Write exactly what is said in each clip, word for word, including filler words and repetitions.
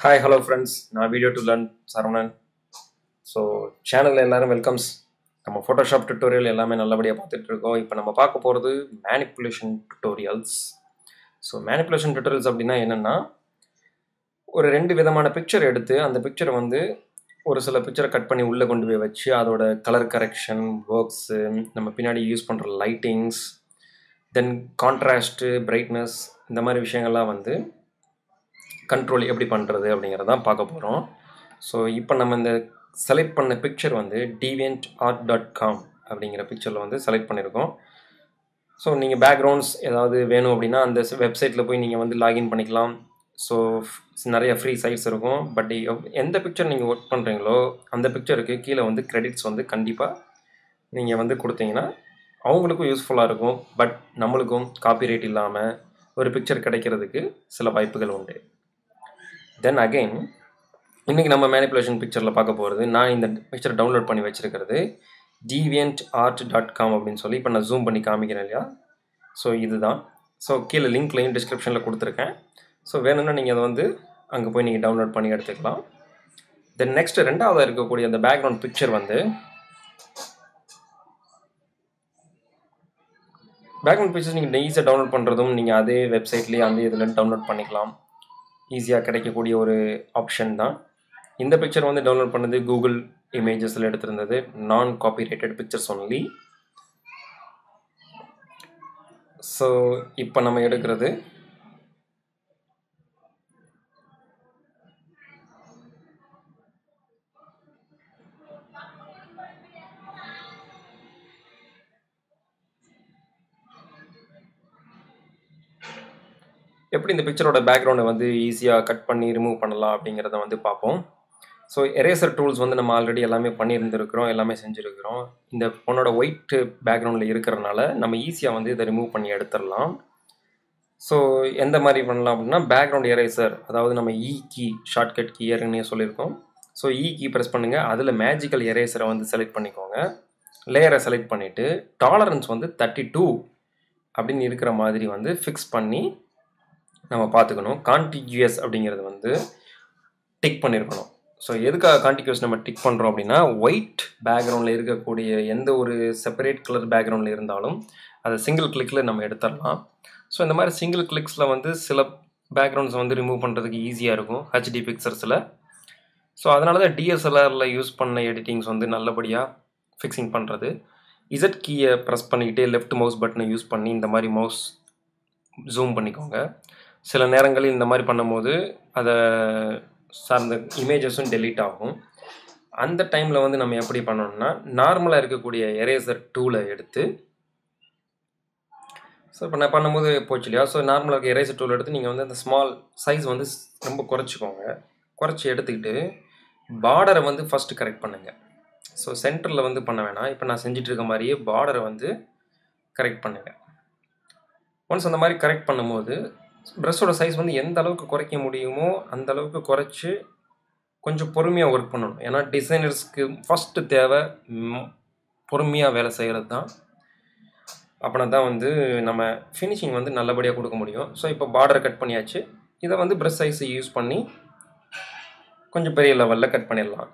Hi, hello friends. நான் video to learn Saravanan. So சேனலில் எல்லாரும் வெல்கம்ஸ். நம்ம ஃபோட்டோஷாப் டுட்டோரியல் எல்லாமே நல்லபடியாக பார்த்துட்டு இருக்கோம். இப்போ நம்ம பார்க்க போகிறது manipulation tutorials. So manipulation tutorials அப்படின்னா என்னென்னா, ஒரு ரெண்டு விதமான பிக்சர் எடுத்து அந்த பிக்சரை வந்து ஒரு சில பிக்சரை கட் பண்ணி உள்ளே கொண்டு போய் வச்சு அதோட கலர் கரெக்ஷன் ஒர்க்ஸு, நம்ம பின்னாடி யூஸ் பண்ணுற லைட்டிங்ஸ், தென் கான்ட்ராஸ்ட்டு, பிரைட்னஸ், இந்த மாதிரி விஷயங்கள்லாம் வந்து கண்ட்ரோல் எப்படி பண்ணுறது அப்படிங்கிறதான் பார்க்க போகிறோம். ஸோ இப்போ நம்ம இந்த செலக்ட் பண்ண பிக்சர் வந்து டிவியன்ட் ஆர்ட் டாட் காம் அப்படிங்கிற பிக்சரில் வந்து செலக்ட் பண்ணியிருக்கோம். ஸோ நீங்கள் பேக்ரவுண்ட்ஸ் ஏதாவது வேணும் அப்படின்னா அந்த வெப்சைட்டில் போய் நீங்கள் வந்து லாகின் பண்ணிக்கலாம். ஸோ நிறைய ஃப்ரீ சைட்ஸ் இருக்கும். பட் எந்த பிக்சர் நீங்கள் ஒர்க் பண்ணுறீங்களோ அந்த பிக்சருக்கு கீழே வந்து கிரெடிட்ஸ் வந்து கண்டிப்பாக நீங்கள் வந்து கொடுத்தீங்கன்னா அவங்களுக்கும் யூஸ்ஃபுல்லாக இருக்கும். பட் நம்மளுக்கும் காப்பிரைட் இல்லாமல் ஒரு பிக்சர் கிடைக்கிறதுக்கு சில வாய்ப்புகள் உண்டு. தென் அகெயின் இன்றைக்கி நம்ம மேனிப்புலேஷன் பிக்சரில் பார்க்க போகிறது, நான் இந்த பிக்சரை டவுன்லோட் பண்ணி வச்சுருக்கிறது டிவியன்ட் ஆர்ட் டாட் காம் அப்படின்னு சொல்லி இப்போ நான் ஜூம் பண்ணி காமிக்கிறேன் இல்லையா. ஸோ இதுதான். ஸோ கீழே லிங்க்லையும் டிஸ்கிரிப்ஷனில் கொடுத்துருக்கேன். ஸோ வேணும்னா நீங்கள் அதை வந்து அங்கே போய் நீங்கள் டவுன்லோட் பண்ணி எடுத்துக்கலாம். தென் நெக்ஸ்ட்டு ரெண்டாவதாக இருக்கக்கூடிய அந்த பேக்ரவுண்ட் பிக்சர் வந்து பேக்ரவுண்ட் பிக்சர்ஸ் நீங்கள் ஈஸியாக டவுன்லோட் பண்ணுறதும் நீங்கள் அதே வெப்சைட்லேயே அந்த இதில் டவுன்லோட் பண்ணிக்கலாம். ஈஸியாக கிடைக்கக்கூடிய ஒரு ஆப்ஷன் தான். இந்த பிக்சர் வந்து டவுன்லோட் பண்ணது கூகுள் இமேஜஸில் எடுத்திருந்தது. நான் காப்பிரைட்டட் பிக்சர்ஸ் ஒன்லி. ஸோ இப்போ நம்ம எடுக்கிறது எப்படி இந்த பிக்சரோட பேக்ரவுண்டை வந்து ஈஸியாக கட் பண்ணி ரிமூவ் பண்ணலாம் அப்படிங்கிறத வந்து பார்ப்போம். ஸோ எரேசர் டூல்ஸ் வந்து நம்ம ஆல்ரெடி எல்லாமே பண்ணியிருந்துருக்கிறோம், எல்லாமே செஞ்சுருக்கிறோம். இந்த பொண்ணோட ஒயிட் பேக்ரவுண்டில் இருக்கிறனால நம்ம ஈஸியாக வந்து இதை ரிமூவ் பண்ணி எடுத்துடலாம். ஸோ எந்த மாதிரி பண்ணலாம் அப்படின்னா, பேக்ரவுண்ட் எரேசர், அதாவது நம்ம இ கீ ஷார்ட்கட் கீ ஏற்கனவே சொல்லியிருக்கோம். ஸோ இ கீ ப்ரெஸ் பண்ணுங்கள், அதில் மேஜிக்கல் எரேசரை வந்து செலக்ட் பண்ணிக்கோங்க. லேயரை செலக்ட் பண்ணிவிட்டு டாலரன்ஸ் வந்து தேர்ட்டி டூ அப்படின்னு இருக்கிற மாதிரி வந்து ஃபிக்ஸ் பண்ணி நம்ம பார்த்துக்கணும். கான்டிகியூஸ் அப்படிங்கிறது வந்து டிக் பண்ணியிருக்கணும். ஸோ எதுக்காக கான்டிகியூஸ் நம்ம டிக் பண்ணுறோம் அப்படின்னா, ஒயிட் பேக்ரவுண்டில் இருக்கக்கூடிய எந்த ஒரு செப்பரேட் கலர் பேக்ரவுண்டில் இருந்தாலும் அதை சிங்கிள் கிளிக்கில் நம்ம எடுத்துடலாம். ஸோ இந்த மாதிரி சிங்கிள் கிளிக்ஸில் வந்து சில பேக்ரவுண்ட்ஸ் வந்து ரிமூவ் பண்ணுறதுக்கு ஈஸியாக இருக்கும் ஹெச்டி பிக்சர்ஸில். ஸோ அதனால தான் டிஎஸ்எல்ஆரில் யூஸ் பண்ண எடிட்டிங்ஸ் வந்து நல்லபடியாக ஃபிக்ஸிங் பண்ணுறது. இசட் கீயை ப்ரெஸ் பண்ணிக்கிட்டே லெஃப்ட் மவுஸ் பட்டனை யூஸ் பண்ணி இந்த மாதிரி மவுஸ் ஜூம் பண்ணிக்கோங்க. சில நேரங்களில் இந்த மாதிரி பண்ணும்போது அதை சார்ந்த இமேஜஸும் டெலீட் ஆகும். அந்த டைமில் வந்து நம்ம எப்படி பண்ணணும்னா, நார்மலாக இருக்கக்கூடிய எரேசர் டூலை எடுத்து, ஸோ இப்போ நான் பண்ணும்போது போச்சு இல்லையா. ஸோ நார்மலாக இருக்க எரேசர் டூல் எடுத்து நீங்கள் வந்து அந்த ஸ்மால் சைஸ் வந்து ரொம்ப குறைச்சிக்கோங்க. குறைச்சி எடுத்துக்கிட்டு பார்டரை வந்து ஃபஸ்ட்டு கரெக்ட் பண்ணுங்கள். ஸோ சென்டரில் வந்து பண்ண வேணாம். இப்போ நான் செஞ்சுட்டு இருக்க மாதிரியே பார்டரை வந்து கரெக்ட் பண்ணுங்கள். ஒன்ஸ் அந்த மாதிரி கரெக்ட் பண்ணும்போது ப்ரெஷ்ஷோட சைஸ் வந்து எந்த அளவுக்கு குறைக்க முடியுமோ அந்த அளவுக்கு குறைச்சி கொஞ்சம் பொறுமையாக ஒர்க் பண்ணணும். ஏன்னா டிசைனர்ஸ்க்கு ஃபஸ்ட்டு தேவை பொறுமையாக வேலை செய்கிறது தான். அப்படின்னா தான் வந்து நம்ம ஃபினிஷிங் வந்து நல்லபடியாக கொடுக்க முடியும். ஸோ இப்போ பார்டரை கட் பண்ணியாச்சு. இதை வந்து ப்ரெஷ் சைஸை யூஸ் பண்ணி கொஞ்சம் பெரிய லெவலில் கட் பண்ணிடலாம்.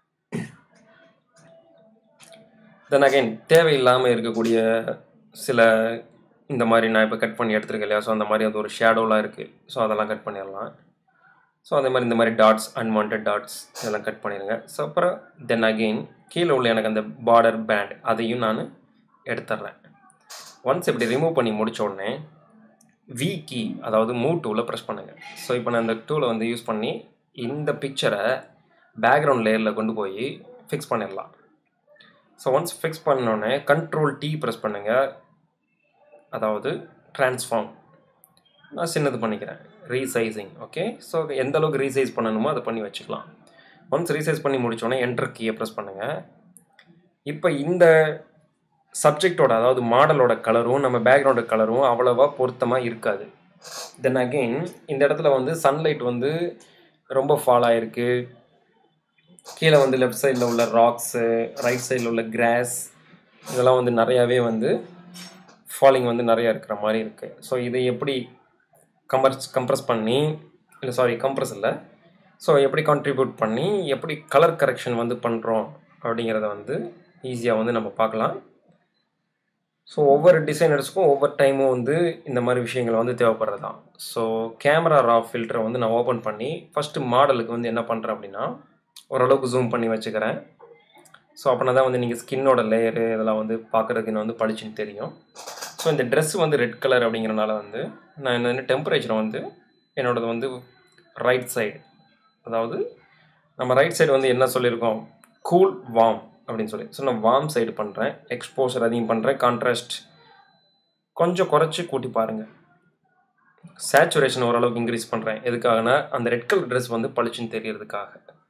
தென் அகைன் தேவையில்லாமல் இருக்கக்கூடிய சில இந்த மாதிரி நான் இப்போ கட் பண்ணி எடுத்துருக்கேன் இல்லையா. ஸோ அந்த மாதிரி அது ஒரு ஷேடோலாம் இருக்குது. ஸோ அதெல்லாம் கட் பண்ணிடலாம். ஸோ அதே மாதிரி இந்த மாதிரி டாட்ஸ், அன்வான்ட் டாட்ஸ் இதெல்லாம் கட் பண்ணிடுங்க. ஸோ அப்புறம் தென் அகெயின் கீழே உள்ள எனக்கு அந்த பார்டர் பேண்ட் அதையும் நான் எடுத்துட்றேன். ஒன்ஸ் இப்படி ரிமூவ் பண்ணி முடித்த உடனே வி கீ, அதாவது மூவ் டூவில் ப்ரெஸ் பண்ணுங்கள். ஸோ இப்போ நான் இந்த டூலை வந்து யூஸ் பண்ணி இந்த பிக்சரை பேக்ரவுண்ட் லேயரில் கொண்டு போய் ஃபிக்ஸ் பண்ணிடலாம். ஸோ ஒன்ஸ் ஃபிக்ஸ் பண்ணோடனே கண்ட்ரோல் டி ப்ரெஸ் பண்ணுங்கள், அதாவது ட்ரான்ஸ்ஃபார்ம். நான் சின்னது பண்ணிக்கிறேன், ரீசைசிங். ஓகே, ஸோ எந்த அளவுக்கு ரீசைஸ் பண்ணணுமோ அதை பண்ணி வச்சுக்கலாம். ஒன்ஸ் ரீசைஸ் பண்ணி முடித்தோடனே என்டர் கீயை ப்ரெஸ் பண்ணுங்கள். இப்போ இந்த சப்ஜெக்டோட, அதாவது மாடலோட கலரும் நம்ம பேக்ரவுண்டு கலரும் அவ்வளோவா பொருத்தமாக இருக்காது. தென் அகெயின் இந்த இடத்துல வந்து சன்லைட் வந்து ரொம்ப ஃபால் ஆகிருக்கு. கீழே வந்து லெஃப்ட் சைடில் உள்ள ராக்ஸு, ரைட் சைடில் உள்ள கிராஸ், இதெல்லாம் வந்து நிறையாவே வந்து ஃபாலிங் வந்து நிறையா இருக்கிற மாதிரி இருக்குது. ஸோ இதை எப்படி கம்பர்ஸ் கம்ப்ரஸ் பண்ணி, இல்லை சாரி கம்ப்ரஸ் இல்லை ஸோ எப்படி கான்ட்ரிபியூட் பண்ணி எப்படி கலர் கரெக்ஷன் வந்து பண்ணுறோம் அப்படிங்கிறத வந்து ஈஸியாக வந்து நம்ம பார்க்கலாம். ஸோ ஒவ்வொரு டிசைனர்ஸ்க்கும் ஒவ்வொரு டைமும் வந்து இந்த மாதிரி விஷயங்கள் வந்து தேவைப்படுறது தான். ஸோ கேமரா ரா ஃபில்டரை வந்து நான் ஓப்பன் பண்ணி ஃபஸ்ட்டு மாடலுக்கு வந்து என்ன பண்ணுறேன் அப்படின்னா ஓரளவுக்கு ஜூம் பண்ணி வச்சுக்கிறேன். ஸோ அப்படின்னா தான் வந்து நீங்கள் ஸ்கின்னோட லேயரு இதெல்லாம் வந்து பார்க்குறதுக்கு இன்னும் வந்து பளிச்சுன்னு தெரியும். ஸோ இந்த ட்ரெஸ் வந்து ரெட் கலர் அப்படிங்கிறனால வந்து நான் என்ன டெம்பரேச்சரை வந்து என்னோடது வந்து ரைட் சைடு, அதாவது நம்ம ரைட் சைடு வந்து என்ன சொல்லியிருக்கோம், கூல் வார்ம் அப்படின்னு சொல்லி. ஸோ நான் வார்ம் சைடு பண்ணுறேன். எக்ஸ்போசர் அதிகம் பண்ணுறேன். கான்ட்ராஸ்ட் கொஞ்சம் குறைச்சி கூட்டி பாருங்கள். சேச்சுரேஷன் ஓரளவுக்கு இன்க்ரீஸ் பண்ணுறேன். எதுக்காகனா அந்த ரெட் கலர் ட்ரெஸ் வந்து பளிச்சுன்னு தெரியறதுக்காக.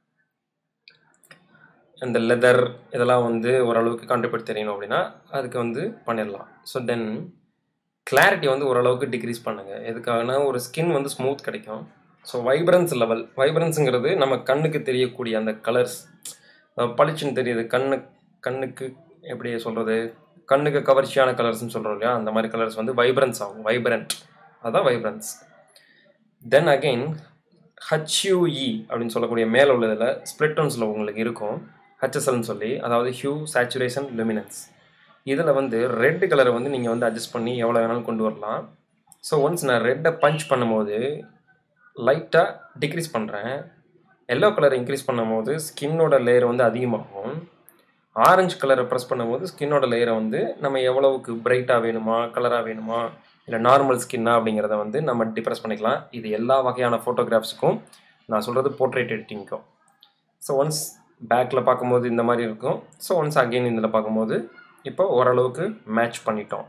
இந்த லெதர் இதெல்லாம் வந்து ஓரளவுக்கு கான்ட்ரிபியூட் தெரியணும் அப்படின்னா அதுக்கு வந்து பண்ணிடலாம். ஸோ தென் கிளாரிட்டி வந்து ஓரளவுக்கு டிக்ரீஸ் பண்ணுங்கள். எதுக்காகனா ஒரு ஸ்கின் வந்து ஸ்மூத் கிடைக்கும். ஸோ வைப்ரன்ஸ் லெவல், வைப்ரன்ஸுங்கிறது நம்ம கண்ணுக்கு தெரியக்கூடிய அந்த கலர்ஸ் பளிச்சுன்னு தெரியுது. கண்ணு கண்ணுக்கு எப்படி சொல்கிறது, கண்ணுக்கு கவர்ச்சியான கலர்ஸ்ன்னு சொல்கிறோம் இல்லையா, அந்த மாதிரி கலர்ஸ் வந்து வைப்ரன்ஸ் ஆகும். வைப்ரண்ட், அதுதான் வைப்ரன்ஸ். தென் அகெயின் ஹச்யூஇ அப்படின்னு சொல்லக்கூடிய மேலே உள்ளதில் ஸ்ப்ளிட்டோன்ஸில் உங்களுக்கு இருக்கும் ஹச்எஸ்எல்னு சொல்லி, அதாவது ஹியூ சேச்சுரேஷன் லுமினன்ஸ். இதில் வந்து ரெட் கலரை வந்து நீங்கள் வந்து அட்ஜஸ்ட் பண்ணி எவ்வளோ வேணாலும் கொண்டு வரலாம். ஸோ ஒன்ஸ் நான் ரெட்டை பஞ்ச் பண்ணும்போது லைட்டாக டிக்ரீஸ் பண்ணுறேன். எல்லோ கலரை இன்க்ரீஸ் பண்ணும்போது ஸ்கின்னோட லேயர் வந்து அதிகமாகும். ஆரஞ்சு கலரை ப்ரெஸ் பண்ணும்போது ஸ்கின்னோட லேயரை வந்து நம்ம எவ்வளவுக்கு பிரைட்டாக வேணுமா, கலராக வேணுமா, இல்லை நார்மல் ஸ்கின்னா அப்படிங்கிறத வந்து நம்ம டிப்ரெஸ் பண்ணிக்கலாம். இது எல்லா வகையான ஃபோட்டோகிராஃப்ஸுக்கும் நான் சொல்கிறது போர்ட்ரேட் எடிட்டிங்க்கும். ஸோ ஒன்ஸ் பேக்கில் பார்க்கும்போது இந்த மாதிரி இருக்கும். ஸோ ஒன்ஸ் அகெயின் இதில் பார்க்கும்போது இப்போ ஓரளவுக்கு மேட்ச் பண்ணிட்டோம்.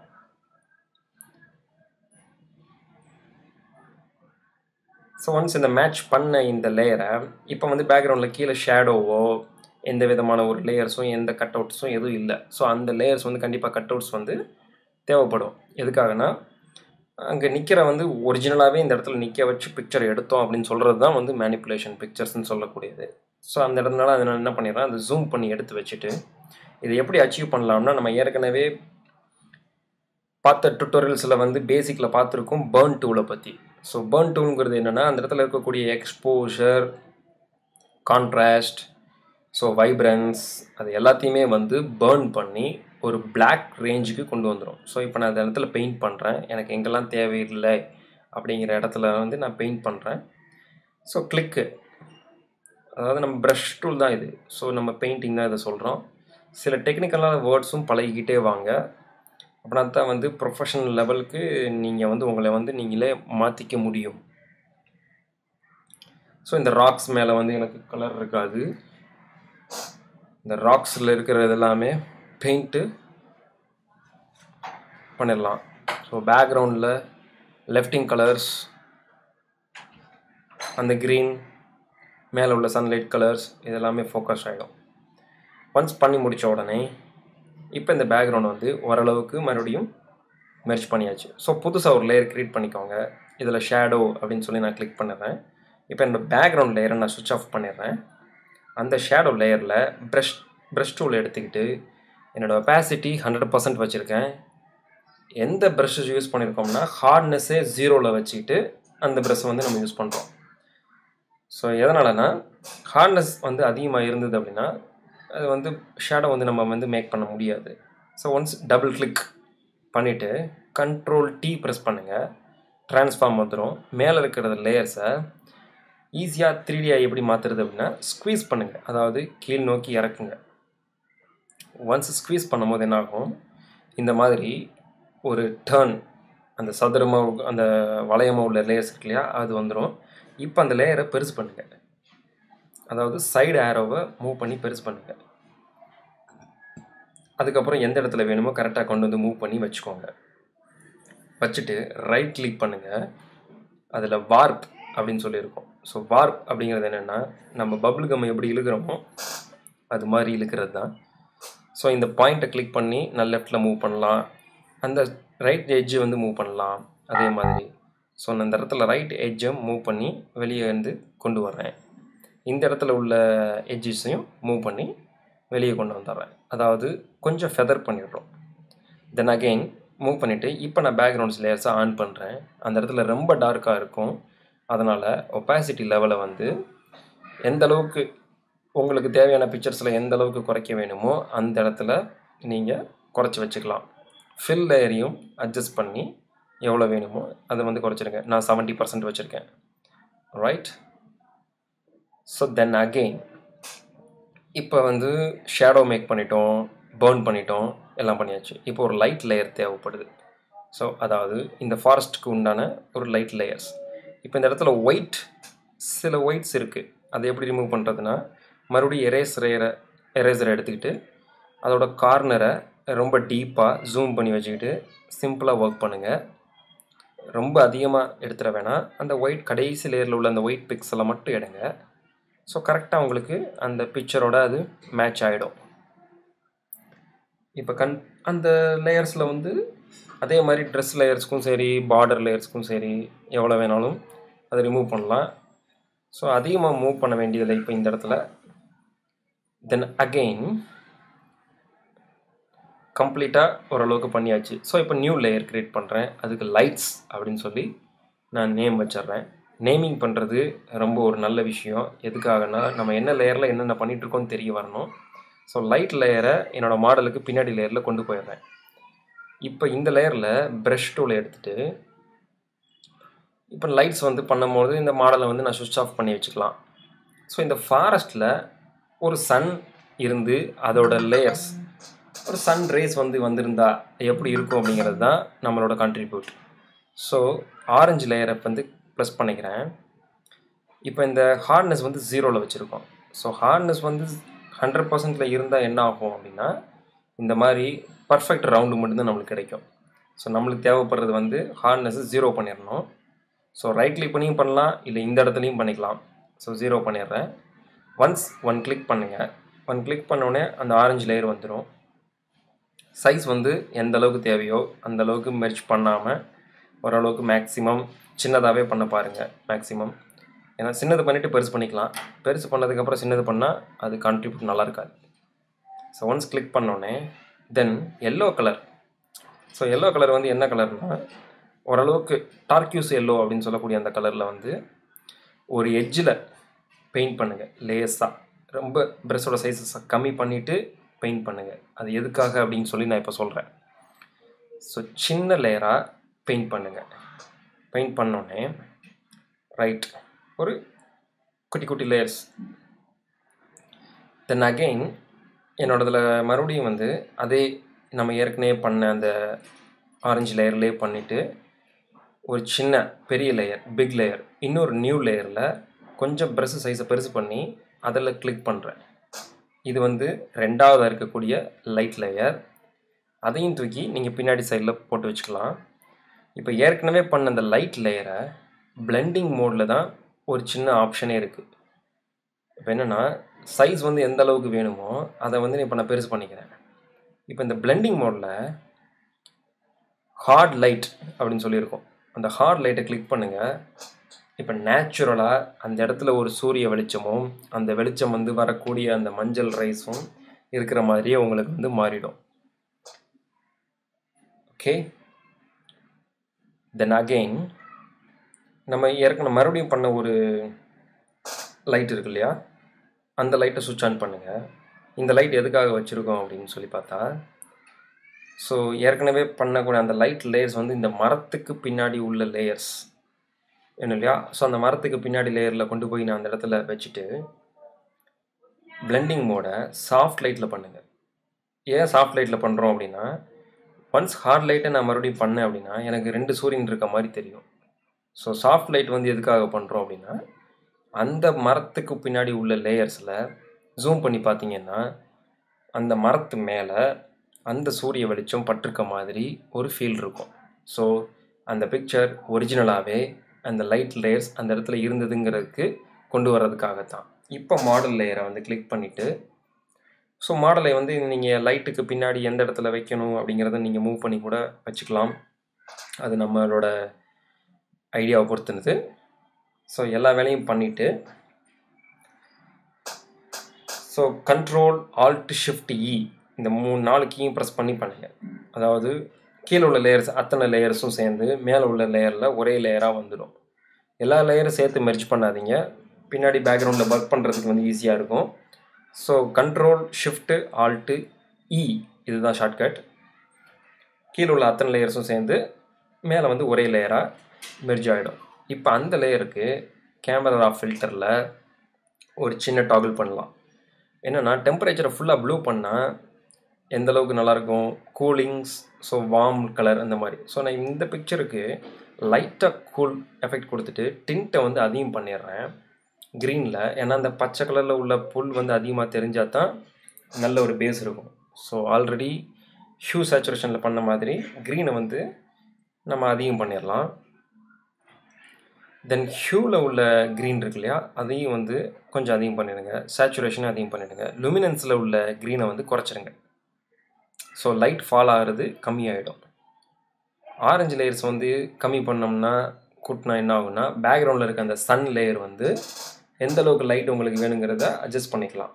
ஸோ ஒன்ஸ் இந்த மேட்ச் பண்ண இந்த லேயரை இப்போ வந்து பேக்ரவுண்டில் கீழே ஷேடோவோ எந்த விதமான ஒரு லேயர்ஸும் எந்த கட் அவுட்ஸும் எதுவும் இல்லை. ஸோ அந்த லேயர்ஸ் வந்து கண்டிப்பாக கட் அவுட்ஸ் வந்து தேவைப்படும். எதுக்காகனா அங்கே நிற்கிற வந்து ஒரிஜினலாகவே இந்த இடத்துல நிற்க வச்சு பிக்சர் எடுத்தோம் அப்படின்னு சொல்கிறது தான் வந்து மேனிப்புலேஷன் பிக்சர்ஸ்ன்னு சொல்லக்கூடியது. ஸோ அந்த இடத்துனால அதை நான் என்ன பண்ணிடுறேன், அதை ஜூம் பண்ணி எடுத்து வச்சுட்டு இதை எப்படி அச்சீவ் பண்ணலாம்னா நம்ம ஏற்கனவே பார்த்த டுட்டோரியல்ஸில் வந்து பேசிக்கில் பார்த்துருக்கோம் பர்ன் டூலை பற்றி. ஸோ பர்ன் டூலுங்கிறது என்னென்னா அந்த இடத்துல இருக்கக்கூடிய எக்ஸ்போஷர், கான்ட்ராஸ்ட், ஸோ வைப்ரன்ஸ் அது எல்லாத்தையுமே வந்து பர்ன் பண்ணி ஒரு பிளாக் ரேஞ்சுக்கு கொண்டு வந்துடும். ஸோ இப்போ நான் அந்த இடத்துல பெயிண்ட் பண்ணுறேன். எனக்கு எங்கெல்லாம் தேவையில்லை அப்படிங்கிற இடத்துல வந்து நான் பெயிண்ட் பண்ணுறேன். ஸோ கிளிக்கு, அதாவது நம்ம ப்ரஷ் டூல் தான் இது. ஸோ நம்ம பெயிண்டிங் தான் இதை சொல்கிறோம். சில டெக்னிக்கலான வேர்ட்ஸும் பழகிக்கிட்டே வாங்க. அப்படின்னா தான் வந்து ப்ரொஃபஷனல் லெவலுக்கு நீங்கள் வந்து உங்களை வந்து நீங்களே மாற்றிக்க முடியும். ஸோ இந்த ராக்ஸ் மேலே வந்து எனக்கு கலர் இருக்காது. இந்த ராக்ஸில் இருக்கிறது எல்லாமே பெயிண்ட்டு பண்ணிடலாம். ஸோ பேக்ரவுண்டில் லெஃப்டிங் கலர்ஸ், அந்த க்ரீன் மேலே உள்ள சன்லைட் கலர்ஸ் இதெல்லாமே ஃபோக்கஸ் ஆகிடும். ஒன்ஸ் பண்ணி முடித்த உடனே இப்போ இந்த பேக்ரவுண்ட் வந்து ஓரளவுக்கு மறுபடியும் மெர்ஜ் பண்ணியாச்சு. ஸோ புதுசாக ஒரு லேயர் க்ரியேட் பண்ணிக்கோங்க. இதில் ஷேடோ அப்படின்னு சொல்லி நான் கிளிக் பண்ணிடுறேன். இப்போ என்னோடய பேக்ரவுண்ட் லேயரை நான் சுவிட்ச் ஆஃப் பண்ணிடுறேன். அந்த ஷேடோ லேயரில் ப்ரஷ் ப்ரஷ் டூல் எடுத்துக்கிட்டு என்னோடய ஒபாசிட்டி ஹண்ட்ரட் பர்சன்ட் வச்சுருக்கேன். எந்த ப்ரஷ்ஷஸ் யூஸ் பண்ணியிருக்கோம்னா ஹார்ட்னஸ்ஸே ஜீரோவில் வச்சுக்கிட்டு அந்த ப்ரஷ்ஷை வந்து நம்ம யூஸ் பண்ணுறோம். ஸோ எதனாலனா ஹார்ட்னஸ் வந்து அதிகமாக இருந்தது அப்படின்னா அது வந்து ஷேடோ வந்து நம்ம வந்து மேக் பண்ண முடியாது. ஸோ ஒன்ஸ் டபுள் கிளிக் பண்ணிவிட்டு கண்ட்ரோல் டி ப்ரெஸ் பண்ணுங்கள். ட்ரான்ஸ்ஃபார்ம் வந்துடும். மேலே இருக்கிற லேயர்ஸை ஈஸியாக த்ரீ டி எப்படி மாற்றுறது அப்படின்னா ஸ்க்வீஸ் பண்ணுங்கள், அதாவது கீழ் நோக்கி இறக்குங்க. ஒன்ஸ் ஸ்க்வீஸ் பண்ணும்போது என்னாகும், இந்த மாதிரி ஒரு டர்ன் அந்த சதுரமாக அந்த வளையமாக உள்ள லேயர்ஸ் இருக்கு இல்லையா, அது வந்துடும். இப்போ அந்த லேயரை பெருசு பண்ணுங்கள், அதாவது சைடு ஏரோவை மூவ் பண்ணி பெருசு பண்ணுங்கள். அதுக்கப்புறம் எந்த இடத்துல வேணுமோ கரெக்டாக கொண்டு வந்து மூவ் பண்ணி வச்சுக்கோங்க. வச்சுட்டு ரைட் கிளிக் பண்ணுங்கள். அதில் வார்ப் அப்படின்னு சொல்லியிருக்கோம். ஸோ வார்ப் அப்படிங்கிறது என்னென்னா நம்ம பபுள் கம் எப்படி இழுக்கிறோமோ அது மாதிரி இழுக்கிறது தான். ஸோ இந்த பாயிண்ட்டை கிளிக் பண்ணி நான் லெஃப்டில் மூவ் பண்ணலாம், அந்த ரைட் எட்ஜை வந்து மூவ் பண்ணலாம் அதே மாதிரி. ஸோ நான் இந்த இடத்துல ரைட் எட்ஜை மூவ் பண்ணி வெளியே வந்து கொண்டு வர்றேன். இந்த இடத்துல உள்ள எட்ஜஸையும் மூவ் பண்ணி வெளியே கொண்டு வந்துடுறேன், அதாவது கொஞ்சம் ஃபெதர் பண்ணிடுறோம். தென் அகெயின் மூவ் பண்ணிவிட்டு இப்போ நான் பேக்ரவுண்ட்ஸ் லேயர்ஸை ஆன் பண்ணுறேன். அந்த இடத்துல ரொம்ப டார்க்காக இருக்கும், அதனால் ஒபாசிட்டி லெவலை வந்து எந்த அளவுக்கு உங்களுக்கு தேவையான பிக்சர்ஸில் எந்த அளவுக்கு குறைக்க வேணுமோ அந்த இடத்துல நீங்கள் குறைச்சி வச்சுக்கலாம். ஃபில் லேயரையும் அட்ஜஸ்ட் பண்ணி எவ்வளோ வேணுமோ அதை வந்து குறைச்சிருங்க. நான் செவன்ட்டி பர்சன்ட் வச்சுருக்கேன். ரைட். ஸோ தென் அகெயின் இப்போ வந்து ஷேடோ மேக் பண்ணிட்டோம், பர்ன் பண்ணிட்டோம், எல்லாம் பண்ணியாச்சு. இப்போ ஒரு லைட் லேயர் தேவைப்படுது. ஸோ அதாவது இந்த ஃபாரஸ்ட்டுக்கு உண்டான ஒரு லைட் லேயர்ஸ். இப்போ இந்த இடத்துல ஒயிட் சில ஒயிட்ஸ் இருக்குது. அதை எப்படி ரிமூவ் பண்ணுறதுனா, மறுபடியும் எரேசரை எரேசரை எடுத்துக்கிட்டு அதோட கார்னரை ரொம்ப டீப்பாக ஜூம் பண்ணி வச்சுக்கிட்டு சிம்பிளாக ஒர்க் பண்ணுங்கள். ரொம்ப அதிகமாக எடுத்துட வேணாம். அந்த ஒயிட் கடைசி லேயரில் உள்ள அந்த ஒயிட் பிக்ஸலை மட்டும் எடுங்க. ஸோ கரெக்டாக உங்களுக்கு அந்த பிக்சரோட அது மேட்ச் ஆகிடும். இப்போ கண் அந்த லேயர்ஸில் வந்து அதே மாதிரி ட்ரெஸ் லேயர்ஸ்க்கும் சரி, பார்டர் லேயர்ஸ்க்கும் சரி, எவ்வளோ வேணாலும் அதை ரிமூவ் பண்ணலாம். ஸோ அதிகமாக மூவ் பண்ண வேண்டியதில்லை இப்போ இந்த இடத்துல. தென் அகெயின் கம்ப்ளீட்டாக ஓரளவுக்கு பண்ணியாச்சு. ஸோ இப்போ நியூ லேயர் க்ரியேட் பண்ணுறேன். அதுக்கு லைட்ஸ் அப்படின்னு சொல்லி நான் நேம் வச்சிட்றேன். நேமிங் பண்ணுறது ரொம்ப ஒரு நல்ல விஷயம். எதுக்காகனா, நம்ம என்ன லேயரில் என்னென்ன பண்ணிகிட்ருக்கோன்னு தெரிய வரணும். ஸோ லைட் லேயரை என்னோடய மாடலுக்கு பின்னாடி லேயரில் கொண்டு போயிடுறேன். இப்போ இந்த லேயரில் ப்ரஷ் டூலை எடுத்துகிட்டு இப்போ லைட்ஸ் வந்து பண்ணும்போது இந்த மாடலை வந்து நான் சுவிட்ச் ஆஃப் பண்ணி வச்சுக்கலாம். ஸோ இந்த ஃபாரஸ்ட்டில் ஒரு சன் இருந்து அதோட லேயர்ஸ் ஒரு சன் ரேஸ் வந்து வந்திருந்தா எப்படி இருக்கும் அப்படிங்கிறது தான் நம்மளோட கான்ட்ரிபியூட். ஸோ ஆரஞ்சு லேயரை வந்து ப்ளஸ் பண்ணிக்கிறேன். இப்போ இந்த ஹார்ட்னஸ் வந்து ஜீரோவில் வச்சுருக்கோம். ஸோ ஹார்ட்னஸ் வந்து ஹண்ட்ரட் பர்சன்டில் இருந்தால் என்ன ஆகும் அப்படின்னா, இந்த மாதிரி பர்ஃபெக்ட் ரவுண்டு மட்டும்தான் நம்மளுக்கு கிடைக்கும். ஸோ நம்மளுக்கு தேவைப்படுறது வந்து ஹார்ட்னஸ் ஜீரோ பண்ணிடணும். ஸோ ரைட் கிளிக் பண்ணியும் பண்ணலாம், இல்லை இந்த இடத்துலையும் பண்ணிக்கலாம். ஸோ ஜீரோ பண்ணிடுறேன். ஒன்ஸ் ஒன் கிளிக் பண்ணுங்கள். ஒன் கிளிக் பண்ணோடனே அந்த ஆரஞ்சு லேயர் வந்துடும். சைஸ் வந்து எந்த அளவுக்கு தேவையோ அந்த அளவுக்கு மெர்ஜ் பண்ணாமல் ஓரளவுக்கு மேக்ஸிமம் சின்னதாகவே பண்ண பாருங்கள். மேக்ஸிமம் ஏன்னா சின்னது பண்ணிவிட்டு பெருசு பண்ணிக்கலாம். பெருசு பண்ணதுக்கப்புறம் சின்னது பண்ணால் அது கான்ட்ரிபியூட் நல்லா இருக்காது. ஸோ ஒன்ஸ் கிளிக் பண்ணோடனே then yellow colour. So yellow colour வந்து என்ன கலர்னால், ஓரளவுக்கு டார்க்யூஸ் எல்லோ அப்படின்னு சொல்லக்கூடிய அந்த கலரில் வந்து ஒரு எட்ஜில் பெயிண்ட் பண்ணுங்கள். லேஸாக ரொம்ப ப்ரெஷ்ஷோட சைஸஸ் கம்மி பண்ணிவிட்டு பெயிண்ட் பண்ணுங்கள். அது எதுக்காக அப்படின்னு சொல்லி நான் இப்போ சொல்கிறேன். ஸோ சின்ன லேயராக பெயிண்ட் பண்ணுங்கள். பெயிண்ட் பண்ணோடனே ரைட் ஒரு குட்டி குட்டி லேயர்ஸ். தென் அகெயின் என்னோடதில் மறுபடியும் வந்து அதே நம்ம ஏற்கனவே பண்ண அந்த ஆரஞ்சு லேயர்லேயே பண்ணிவிட்டு ஒரு சின்ன பெரிய லேயர் பிக் லேயர் இன்னொரு நியூ லேயரில் கொஞ்சம் ப்ரெஷ் சைஸை பெருசு பண்ணி அதில் கிளிக் பண்ணுறேன். இது வந்து ரெண்டாவதாக இருக்கக்கூடிய லைட் லேயர். அதையும் தூக்கி நீங்கள் பின்னாடி சைடில் போட்டு வச்சுக்கலாம். இப்போ ஏற்கனவே பண்ண அந்த லைட் லேயரை பிளெண்டிங் மோடில் தான் ஒரு சின்ன ஆப்ஷனே இருக்குது. இப்போ என்னென்னா, சைஸ் வந்து எந்த அளவுக்கு வேணுமோ அதை வந்து இப்போ நான் பெருசு பண்ணிக்கிறேன். இப்போ இந்த பிளெண்டிங் மோடில் ஹார்ட் லைட் அப்படின்னு சொல்லியிருக்கோம். அந்த ஹார்ட் லைட்டை கிளிக் பண்ணுங்கள். இப்போ நேச்சுரலாக அந்த இடத்துல ஒரு சூரிய வெளிச்சமும் அந்த வெளிச்சம் வந்து வரக்கூடிய அந்த மஞ்சள் ரைஸும் இருக்கிற மாதிரியே உங்களுக்கு வந்து மாறிடும். ஓகே. தென் அகெயின் நம்ம ஏற்கனவே மறுபடியும் பண்ண ஒரு லைட் இருக்கு இல்லையா, அந்த லைட்டை சுவிட்ச் ஆன் பண்ணுங்கள். இந்த லைட் எதுக்காக வச்சுருக்கோம் அப்படின்னு சொல்லி பார்த்தா, ஸோ ஏற்கனவே பண்ணக்கூடிய அந்த லைட் லேயர்ஸ் வந்து இந்த மரத்துக்கு பின்னாடி உள்ள லேயர்ஸ் வேணும் இல்லையா. ஸோ அந்த மரத்துக்கு பின்னாடி லேயரில் கொண்டு போய் நான் அந்த இடத்துல வச்சுட்டு பிளெண்டிங் மோடை சாஃப்ட் லைட்டில் பண்ணுங்கள். ஏன் சாஃப்ட் லைட்டில் பண்ணுறோம் அப்படின்னா, ஒன்ஸ் ஹார்ட் லைட்டை நான் மறுபடியும் பண்ணேன் அப்படின்னா எனக்கு ரெண்டு சூரியன் இருக்க மாதிரி தெரியும். ஸோ சாஃப்ட் லைட் வந்து எதுக்காக பண்ணுறோம் அப்படின்னா, அந்த மரத்துக்கு பின்னாடி உள்ள லேயர்ஸில் ஜூம் பண்ணி பார்த்தீங்கன்னா அந்த மரத்து மேலே அந்த சூரிய வெளிச்சம் பட்டிருக்க மாதிரி ஒரு ஃபீல் இருக்கும். ஸோ அந்த பிக்சர் ஒரிஜினலாகவே அந்த லைட் லேயர்ஸ் அந்த இடத்துல இருந்ததுங்கிறதுக்கு கொண்டு வர்றதுக்காகத்தான். இப்போ மாடல் லேயரை வந்து கிளிக் பண்ணிவிட்டு, ஸோ மாடலை வந்து நீங்கள் லைட்டுக்கு பின்னாடி எந்த இடத்துல வைக்கணும் அப்படிங்கிறத நீங்கள் மூவ் பண்ணி கூட வச்சுக்கலாம். அது நம்மளோட ஐடியாவை பொறுத்துனது. ஸோ எல்லா வேலையும் பண்ணிவிட்டு, so control alt shift E இந்த மூணு நாலு கீயும் ப்ரெஸ் பண்ணி பண்ணுங்கள். அதாவது கீழே உள்ள லேயர்ஸ் அத்தனை லேயர்ஸும் சேர்ந்து மேலே உள்ள லேயரில் ஒரே லேயராக வந்துடும். எல்லா லேயரும் சேர்த்து மெர்ஜ் பண்ணாதீங்க. பின்னாடி பேக்ரவுண்டில் ஒர்க் பண்ணுறதுக்கு வந்து ஈஸியாக இருக்கும். So control shift alt E இதுதான் ஷார்ட்கட். கீழே உள்ள அத்தனை லேயர்ஸும் சேர்ந்து மேலே வந்து ஒரே லேயராக மெர்ஜ் ஆகிடும். இப்போ அந்த லேயருக்கு கேமரா ஃபில்டரில் ஒரு சின்ன டாகிள் பண்ணலாம். என்னென்னா டெம்பரேச்சரை ஃபுல்லாக ப்ளூ பண்ணால் எந்த அளவுக்கு நல்லாயிருக்கும், கூலிங்ஸ், ஸோ வார்ம் கலர் அந்த மாதிரி. ஸோ நான் இந்த பிக்சருக்கு லைட்டாக கூல் எஃபெக்ட் கொடுத்துட்டு டிண்ட்டை வந்து அதிகம் பண்ணிடுறேன் க்ரீனில். ஏன்னா அந்த பச்சை கலரில் உள்ள புல் வந்து அதிகமாக தெரிஞ்சால் தான் நல்ல ஒரு பேஸ் இருக்கும். ஸோ ஆல்ரெடி ஹியூ சேச்சுரேஷனில் பண்ண மாதிரி க்ரீனை வந்து நம்ம அதிகம் பண்ணிடலாம். தென் ஹியூவில் உள்ள க்ரீன் இருக்கு இல்லையா, அதையும் வந்து கொஞ்சம் அதிகம் பண்ணிடுங்க. சேச்சுரேஷனை அதிகம் பண்ணிவிடுங்க. லுமினன்ஸில் உள்ள க்ரீனை வந்து குறைச்சிடுங்க. ஸோ லைட் ஃபால் ஆகிறது கம்மியாகிடும். ஆரஞ்சு லேயர்ஸ் வந்து கம்மி பண்ணோம்னா கூட்டினா என்ன ஆகுனா பேக்ரவுண்டில் இருக்க அந்த சன் லேயர் வந்து எந்த அளவுக்கு லைட் உங்களுக்கு வேணுங்கிறத அட்ஜஸ்ட் பண்ணிக்கலாம்.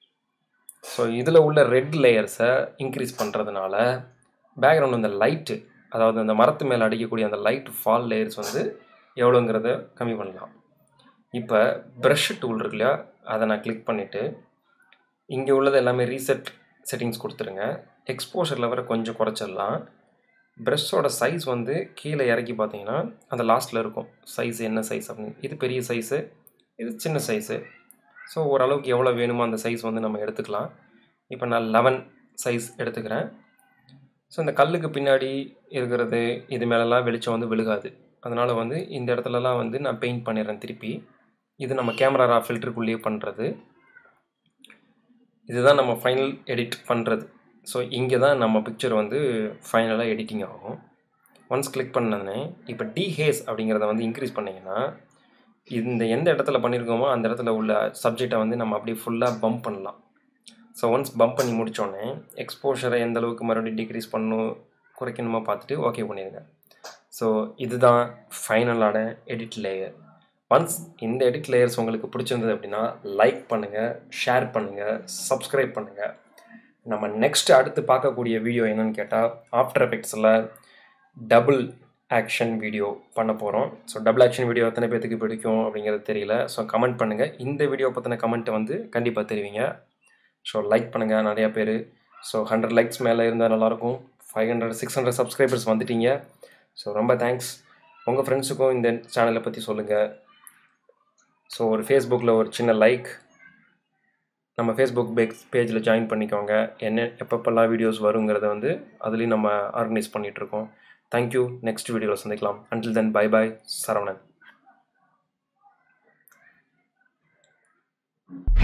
ஸோ இதில் உள்ள ரெட் லேயர்ஸை இன்க்ரீஸ் பண்ணுறதுனால பேக்ரவுண்ட் அந்த லைட்டு, அதாவது அந்த மரத்து மேலே அடிக்கக்கூடிய அந்த லைட் ஃபால் லேயர்ஸ் வந்து எவ்வளோங்கிறத கம்மி பண்ணலாம். இப்போ ப்ரஷ் டூல் இருக்கு இல்லையா, அதை நான் கிளிக் பண்ணிவிட்டு இங்கே உள்ளது எல்லாமே ரீசெட் செட்டிங்ஸ் கொடுத்துருங்க. எக்ஸ்போஷர் லெவலை கொஞ்சம் குறைச்சிடலாம். ப்ரஷ்ஷோட சைஸ் வந்து கீழே இறக்கி பார்த்தீங்கன்னா அந்த லாஸ்ட்டில் இருக்கும் சைஸ் என்ன சைஸ் அப்படின்னு. இது பெரிய சைஸு, இது சின்ன சைஸு. ஸோ ஓரளவுக்கு எவ்வளோ வேணுமோ அந்த சைஸ் வந்து நம்ம எடுத்துக்கலாம். இப்போ நான் லெவன் சைஸ் எடுத்துக்கிறேன். ஸோ இந்த கல்லுக்கு பின்னாடி இருக்கிறது இது மேலெலாம் வெளிச்சம் வந்து விழுகாது. அதனால் வந்து இந்த இடத்துலலாம் வந்து நான் பெயிண்ட் பண்ணிடுறேன் திருப்பி. இது நம்ம கேமரா ரா ஃபில்டருக்குள்ளேயே பண்ணுறது. இதுதான் நம்ம ஃபைனல் எடிட் பண்ணுறது. ஸோ இங்கே தான் நம்ம பிக்சர் வந்து ஃபைனலாக எடிட்டிங் ஆகும். ஒன்ஸ் கிளிக் பண்ணனே இப்போ டிஹேஸ் அப்படிங்கிறத வந்து இன்க்ரீஸ் பண்ணிங்கன்னா இந்த எந்த இடத்துல பண்ணியிருக்கோமோ அந்த இடத்துல உள்ள சப்ஜெக்டை வந்து நம்ம அப்படியே ஃபுல்லாக பம்ப் பண்ணலாம். ஸோ ஒன்ஸ் பம்ப் பண்ணி முடித்தோடனே எக்ஸ்போஷரை எந்த அளவுக்கு மறுபடியும் டிக்ரீஸ் பண்ணணும் குறைக்கணுமா பார்த்துட்டு ஓகே பண்ணிடுங்க. ஸோ இதுதான் ஃபைனலான எடிட் லேயர். ஒன்ஸ் இந்த எடிட் லேயர்ஸ் உங்களுக்கு பிடிச்சிருந்தது அப்படின்னா லைக் பண்ணுங்கள், ஷேர் பண்ணுங்கள், சப்ஸ்கிரைப் பண்ணுங்கள். நம்ம நெக்ஸ்ட் அடுத்து பார்க்கக்கூடிய வீடியோ என்னன்னு கேட்டால் ஆஃப்டர் எஃபெக்ட்ஸில் டபுள் ஆக்ஷன் வீடியோ பண்ண போகிறோம். ஸோ டபுள் ஆக்ஷன் வீடியோ எத்தனை பேருக்கு பிடிக்கும் அப்படிங்கிறது தெரியல. ஸோ கமெண்ட் பண்ணுங்கள். இந்த வீடியோ பற்றின கமெண்ட்டை வந்து கண்டிப்பாக தெரிவிங்க. ஸோ லைக் பண்ணுங்கள் நிறையா பேர். ஸோ ஹண்ட்ரட் லைக்ஸ் மேலே இருந்தால் நல்லாயிருக்கும். Five hundred six hundred subscribers வந்துட்டீங்க. ஸோ ரொம்ப தேங்க்ஸ். உங்கள் ஃப்ரெண்ட்ஸுக்கும் இந்த சேனலை பற்றி சொல்லுங்கள். ஸோ ஒரு ஃபேஸ்புக்கில் ஒரு சின்ன லைக், நம்ம ஃபேஸ்புக் பேக் பேஜில் ஜாயின் பண்ணிக்கோங்க. என்ன எப்பப்பெல்லாம் வீடியோஸ் வருங்கிறத வந்து அதுலேயும் நம்ம ஆர்கனைஸ் பண்ணிகிட்ருக்கோம். தேங்க்யூ. நெக்ஸ்ட் வீடியோவில் சந்திக்கலாம். Until then bye bye. Saravanan.